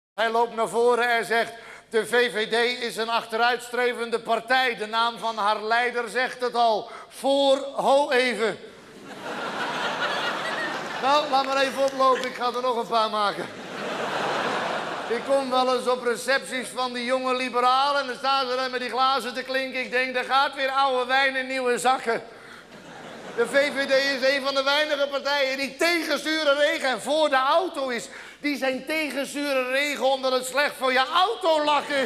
Hij loopt naar voren en zegt... De VVD is een achteruitstrevende partij. De naam van haar leider zegt het al. Ho even. Nou, laat maar even oplopen. Ik ga er nog een paar maken. Ik kom wel eens op recepties van die jonge liberalen... en dan staan ze dan met die glazen te klinken. Ik denk, daar gaat weer oude wijn in nieuwe zakken. De VVD is een van de weinige partijen die tegen zure regen en voor de auto is. Die zijn tegen zure regen omdat het slecht voor je autolak is.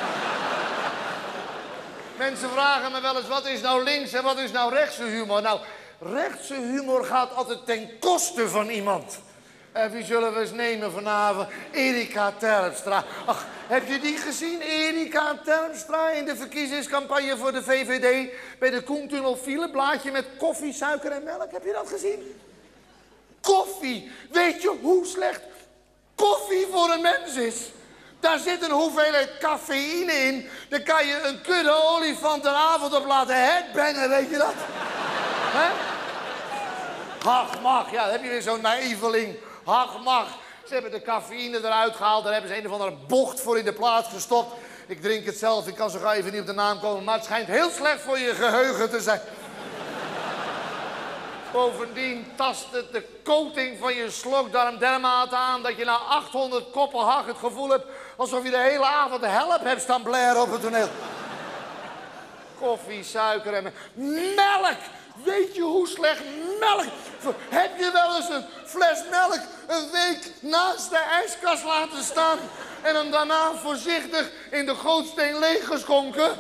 Mensen vragen me wel eens, wat is nou links en wat is nou rechtse humor? Nou, rechtse humor gaat altijd ten koste van iemand. Wie zullen we eens nemen vanavond? Erika Terpstra. Ach, heb je die gezien? Erika Terpstra in de verkiezingscampagne voor de VVD. Bij de Koentunnel file, blaadje met koffie, suiker en melk. Heb je dat gezien? Koffie. Weet je hoe slecht koffie voor een mens is? Daar zit een hoeveelheid cafeïne in. Daar kan je een kudde olifant een avond op laten headbangen, weet je dat? Hè? Ach, mag, ja, dan heb je weer zo'n naïveling. Ach, mag. Ze hebben de cafeïne eruit gehaald. Daar hebben ze een of andere bocht voor in de plaats gestopt. Ik drink het zelf, ik kan zo gauw even niet op de naam komen. Maar het schijnt heel slecht voor je geheugen te zijn. Bovendien tast het de coating van je slokdarm dermate aan... dat je na 800 koppen hag het gevoel hebt... alsof je de hele avond de help hebt staan blaren op het toneel. Koffie, suiker en melk. Weet je hoe slecht melk... Heb je wel eens een fles melk een week naast de ijskast laten staan... en hem daarna voorzichtig in de gootsteen leeggeschonken?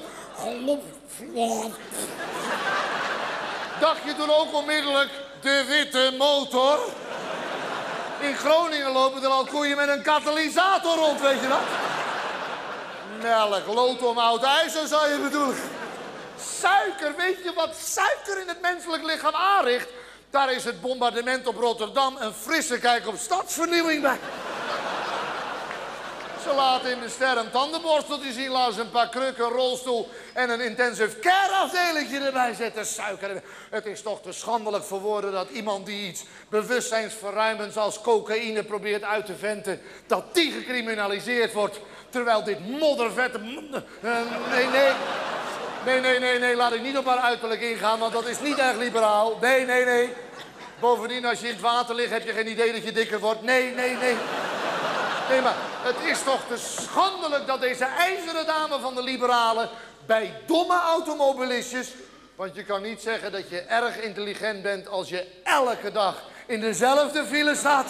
Dacht je toen ook onmiddellijk de witte motor? In Groningen lopen er al koeien met een katalysator rond, weet je dat? Melk, lood om oud ijzer zou je bedoelen. Suiker, weet je wat suiker in het menselijk lichaam aanricht? Daar is het bombardement op Rotterdam een frisse kijk op stadsvernieuwing bij. Ze laten in de ster een tandenborsteltje zien, laten ze een paar krukken, een rolstoel en een intensive care afdelingje erbij zetten. Suiker. Het is toch te schandelijk voor woorden dat iemand die iets bewustzijnsverruimends als cocaïne probeert uit te venten, dat die gecriminaliseerd wordt. Terwijl dit moddervette... Nee, laat ik niet op haar uiterlijk ingaan, want dat is niet erg liberaal. Nee. Bovendien, als je in het water ligt, heb je geen idee dat je dikker wordt. Nee. Nee, maar het is toch te schandelijk dat deze ijzeren dame van de liberalen bij domme automobilistjes... want je kan niet zeggen dat je erg intelligent bent als je elke dag in dezelfde file staat.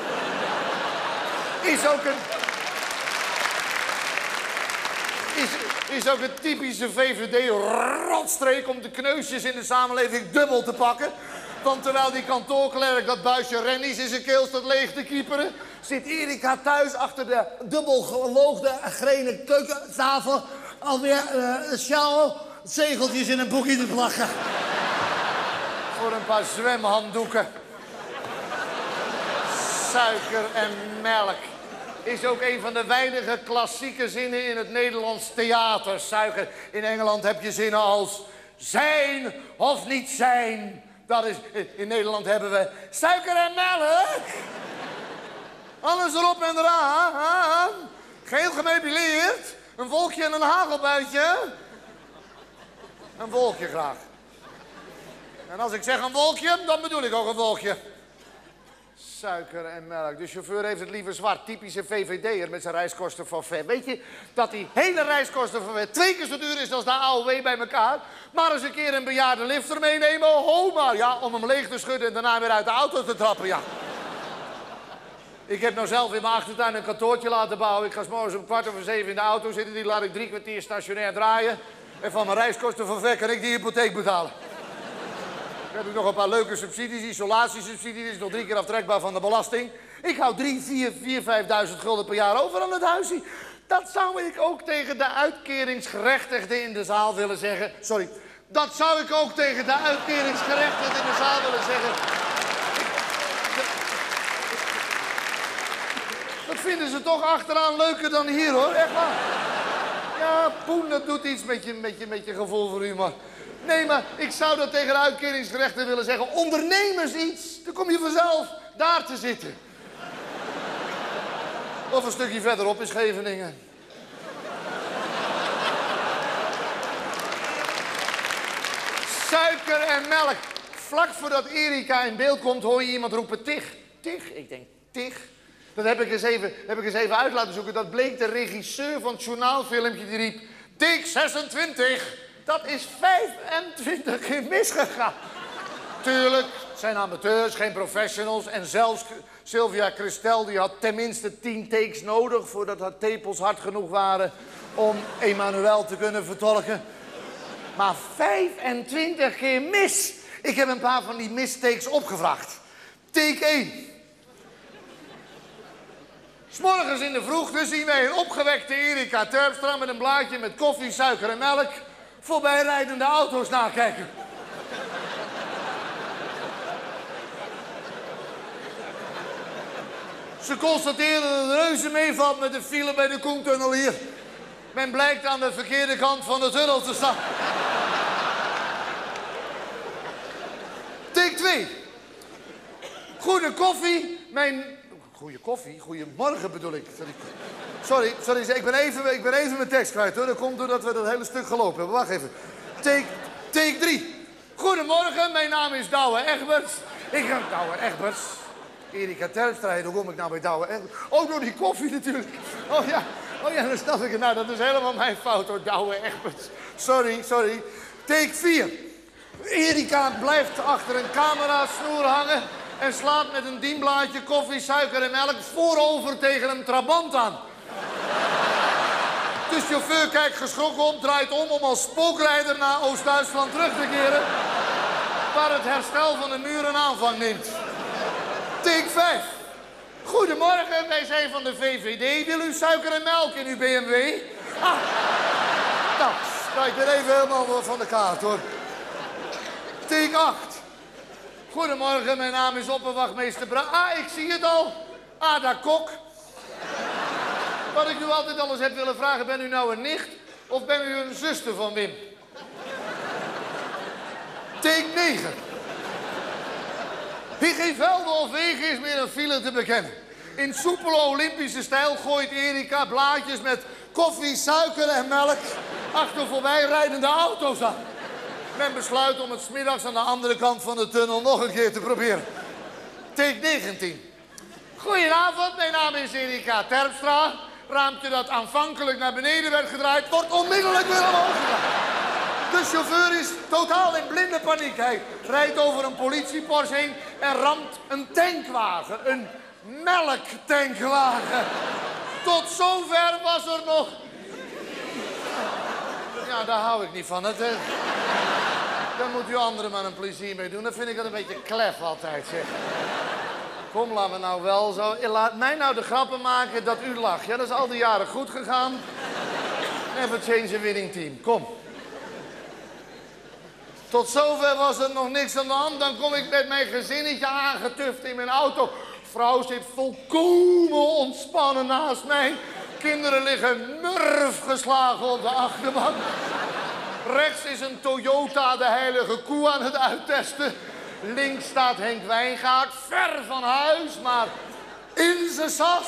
Is ook een typische VVD-rotstreek om de kneusjes in de samenleving dubbel te pakken. Want terwijl die kantoorklerk dat buisje rennies in zijn keel staat leeg te kieperen... zit Erika thuis achter de dubbel geloogde grenen keukentafel... alweer een sjaal, zegeltjes in een boekje te plakken. Voor een paar zwemhanddoeken. Suiker en melk is ook een van de weinige klassieke zinnen in het Nederlands theater. Suiker. In Engeland heb je zinnen als... zijn of niet zijn... Dat is, in Nederland hebben we suiker en melk. Alles erop en eraan. Geel gemeubileerd. Een wolkje en een hagelbuitje. Een wolkje graag. En als ik zeg een wolkje, dan bedoel ik ook een wolkje. Suiker en melk. De chauffeur heeft het liever zwart. Typische VVD'er met zijn reiskostenforfait. Weet je dat die hele reiskostenforfait 2 keer zo duur is als de AOW bij elkaar? Maar eens een keer een bejaarde lifter meenemen, ho maar. Ja, om hem leeg te schudden en daarna weer uit de auto te trappen, ja. Ik heb nou zelf in mijn achtertuin een kantoortje laten bouwen. Ik ga 's morgens om 6:15 in de auto zitten. Die laat ik 3 kwartier stationair draaien. En van mijn reiskostenforfait kan ik die hypotheek betalen. Dan heb ik nog een paar leuke subsidies, isolatiesubsidies, die is nog 3 keer aftrekbaar van de belasting. Ik hou 5.000 gulden per jaar over aan het huisje. Dat zou ik ook tegen de uitkeringsgerechtigden in de zaal willen zeggen. Sorry, dat zou ik ook tegen de uitkeringsgerechtigden in de zaal willen zeggen. Dat vinden ze toch achteraan leuker dan hier, hoor, echt waar. Ja, poen, dat doet iets met je gevoel voor humor. Nee, maar ik zou dat tegen de uitkeringsgerechten willen zeggen. Ondernemers iets, dan kom je vanzelf daar te zitten. Of een stukje verderop in Scheveningen. Suiker en melk. Vlak voordat Erika in beeld komt, hoor je iemand roepen Tig. Tig? Ik denk, Tig? Dat heb ik eens even uit laten zoeken. Dat bleek de regisseur van het journaalfilmpje, die riep... Tig 26. Dat is 25 keer misgegaan. Tuurlijk, het zijn amateurs, geen professionals. En zelfs Sylvia Christel, die had tenminste 10 takes nodig... voordat haar tepels hard genoeg waren om Emmanuel te kunnen vertolken. Maar 25 keer mis. Ik heb een paar van die mistakes opgevraagd. Take 1. 'S Morgens in de vroegte zien wij een opgewekte Erika Terpstra met een blaadje met koffie, suiker en melk voorbijrijdende auto's nakijken. Ze constateren dat het reuze meevalt met de file bij de Koentunnel hier. Men blijkt aan de verkeerde kant van de tunnel te staan. Take 2. Goede koffie, Goeie koffie? Goedemorgen bedoel ik. Sorry, ik ben even mijn tekst kwijt hoor. Dat komt doordat we dat hele stuk gelopen hebben. Wacht even. Take 3. Goedemorgen, mijn naam is Douwe Egberts. Ik ben Douwe Egberts. Erika Terpstra, hoe kom ik nou bij Douwe Egberts? Oh, door die koffie natuurlijk. Oh ja, dan snap ik het. Nou, dat is helemaal mijn fout hoor, Douwe Egberts. Sorry. Take 4. Erika blijft achter een camerasnoer hangen en slaat met een dienblaadje koffie, suiker en melk voorover tegen een trabant aan. De chauffeur kijkt geschrokken op, draait om als spookrijder naar Oost-Duitsland terug te keren, waar het herstel van de muur een aanvang neemt. Take 5. Goedemorgen, wij zijn van de VVD. Wil u suiker en melk in uw BMW? Nou, ik ben even helemaal van de kaart hoor. Take 8. Goedemorgen, mijn naam is opperwachtmeester ik zie het al. Ada Kok. Wat ik u altijd al eens heb willen vragen, ben u nou een nicht of ben u een zuster van Wim? Take 9. In geen velden of wegen is meer een file te bekennen. In soepele Olympische stijl gooit Erika blaadjes met koffie, suiker en melk achter voorbijrijdende auto's aan. Men besluit om het 's middags aan de andere kant van de tunnel nog een keer te proberen. Take 19. Goedenavond, mijn naam is Erika Terpstra. Raampje dat aanvankelijk naar beneden werd gedraaid, wordt onmiddellijk weer omhoog gedraaid. De chauffeur is totaal in blinde paniek. Hij rijdt over een politieporsche heen en ramt een tankwagen. Een melktankwagen. Tot zover was er nog... Ja, daar hou ik niet van. Daar moet u anderen maar een plezier mee doen. Dat vind ik dat een beetje klef altijd, zeg. Kom, laten we nou wel zo... Laat mij nou de grappen maken dat u lacht. Ja, dat is al die jaren goed gegaan. Never change a winning team. Kom. Tot zover was er nog niks aan de hand. Dan kom ik met mijn gezinnetje aangetuft in mijn auto. Vrouw zit volkomen ontspannen naast mij. Kinderen liggen murf geslagen op de achterbank. Rechts is een Toyota de heilige koe aan het uittesten. Links staat Henk Wijngaard, ver van huis, maar in zijn sas.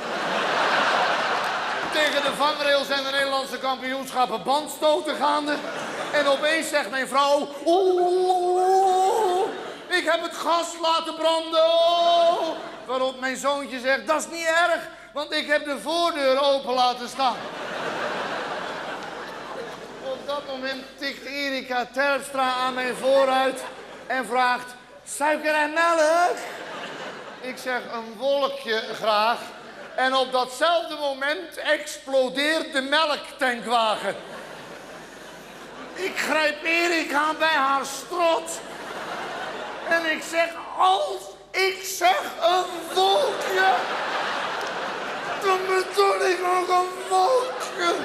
Tegen de vangrail zijn de Nederlandse kampioenschappen bandstoten gaande. En opeens zegt mijn vrouw... Oeh, ik heb het gas laten branden. Oh. Waarop mijn zoontje zegt, dat is niet erg, want ik heb de voordeur open laten staan. Op dat moment tikt Erika Terpstra aan mijn vooruit en vraagt... Suiker en melk? Ik zeg een wolkje graag. En op datzelfde moment explodeert de melktankwagen. Ik grijp Erika bij haar strot. En ik zeg, als ik zeg een wolkje, dan bedoel ik ook een wolkje.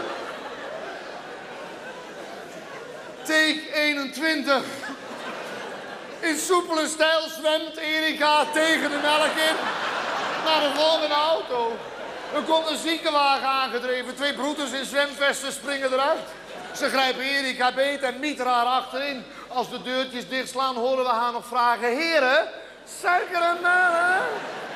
Take 21. In soepele stijl zwemt Erika tegen de melk in naar de volgende auto. Er komt een ziekenwagen aangedreven. 2 broeders in zwemvesten springen eruit. Ze grijpen Erika beet en mieteren haar achterin. Als de deurtjes dichtslaan horen we haar nog vragen. Heren, suiker en melk?